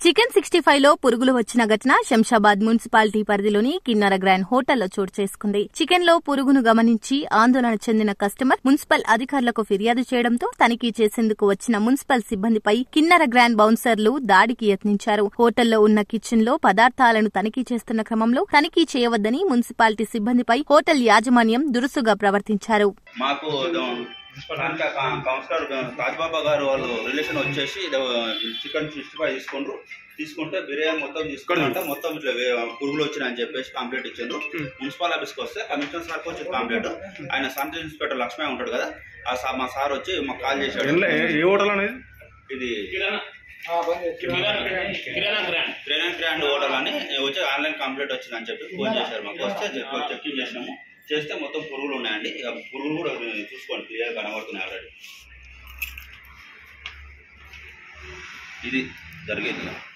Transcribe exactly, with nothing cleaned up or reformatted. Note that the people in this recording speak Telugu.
చికెన్ సిక్స్టీ ఫైవ్ లో పురుగులు వచ్చిన ఘటన శంషాబాద్ మున్సిపాలిటీ పరిధిలోని కిన్నర గ్రాండ్ హోటల్లో చోటు చేసుకుంది. చికెన్ లో పురుగును గమనించి ఆందోళన చెందిన కస్టమర్ మున్సిపల్ అధికారులకు ఫిర్యాదు చేయడంతో తనిఖీ చేసేందుకు వచ్చిన మున్సిపల్ సిబ్బందిపై కిన్నర గ్రాండ్ బౌన్సర్లు దాడికి యత్నించారు. హోటల్లో ఉన్న కిచెన్ లో పదార్థాలను తనిఖీ చేస్తున్న క్రమంలో తనిఖీ చేయవద్దని మున్సిపాలిటీ సిబ్బందిపై హోటల్ యాజమాన్యం దురుసుగా ప్రవర్తించారు. కౌన్సిలర్ తాజ్బాబా గారు వాళ్ళు రిలేషన్ వచ్చేసి చికెన్ సిక్స్టీ ఫైవ్ తీసుకుంటారు. తీసుకుంటే బిర్యానీ మొత్తం తీసుకుంటే మొత్తం ఇట్లా పురుగులు వచ్చినాయని చెప్పేసి కంప్లైంట్ ఇచ్చిండ్రు. మున్సిపల్ ఆఫీస్కి వస్తే కమిషనర్ సార్కి వచ్చి కంప్లైంట్, ఆయన సబ్ ఇన్స్పెక్టర్ లక్ష్మీ ఉంటాడు కదా, ఆ మా సార్ వచ్చి మాకు కాల్ చేశాడు. ఇది కిరాణా గ్రాండ్ హోటల్ అని వచ్చి ఆన్లైన్ కంప్లైంట్ వచ్చిందని చెప్పి ఫోన్ చేశారు. మాకు వస్తే చెక్ చేసినాము. చేస్తే మొత్తం పురుగులు ఉన్నాయండి. ఇక పురుగులు కూడా చూసుకోండి, క్లియర్ కనబడుతున్నాయి ఆల్రెడీ. ఇది జరిగేది.